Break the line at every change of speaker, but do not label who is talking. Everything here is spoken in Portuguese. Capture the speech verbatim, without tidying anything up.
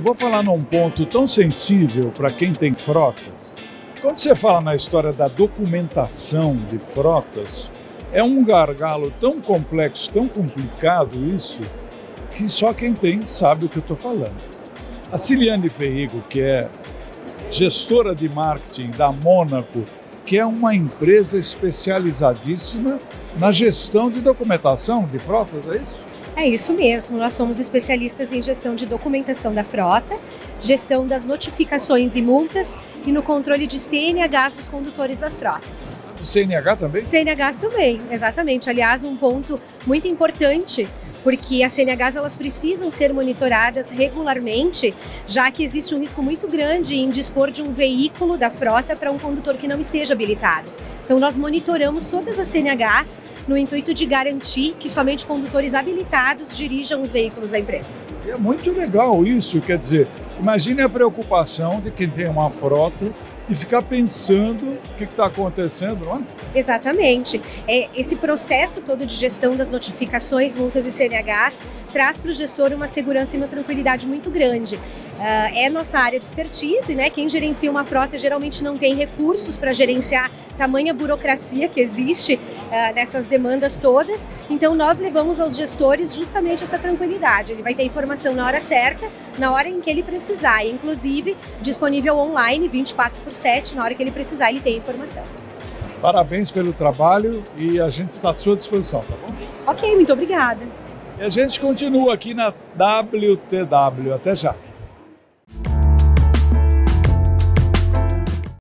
vou falar num ponto tão sensível para quem tem frotas. Quando você fala na história da documentação de frotas, é um gargalo tão complexo, tão complicado isso, que só quem tem sabe o que eu estou falando. A Ciliane Ferrigo, que é gestora de marketing da Mônaco, que é uma empresa especializadíssima na gestão de documentação de frotas, é isso?
É isso mesmo, nós somos especialistas em gestão de documentação da frota, gestão das notificações e multas e no controle de C N Hs dos condutores das frotas.
Do C N H também?
C N Hs também, exatamente. Aliás, um ponto muito importante, porque as C N Hs elas precisam ser monitoradas regularmente, já que existe um risco muito grande em dispor de um veículo da frota para um condutor que não esteja habilitado. Então nós monitoramos todas as C N Hs no intuito de garantir que somente condutores habilitados dirijam os veículos da empresa.
E é muito legal isso, quer dizer, imagine a preocupação de quem tem uma frota e ficar pensando o que está acontecendo, não é?
Exatamente. É, esse processo todo de gestão das notificações, multas e C N Hs traz para o gestor uma segurança e uma tranquilidade muito grande. Uh, é nossa área de expertise, né? Quem gerencia uma frota geralmente não tem recursos para gerenciar tamanha burocracia que existe uh, nessas demandas todas. Então nós levamos aos gestores justamente essa tranquilidade. Ele vai ter informação na hora certa, na hora em que ele precisar, e inclusive disponível online vinte e quatro por sete, na hora que ele precisar ele tem informação.
Parabéns pelo trabalho e a gente está à sua disposição, tá bom?
Ok, muito obrigada.
E a gente continua aqui na W T W. Até já.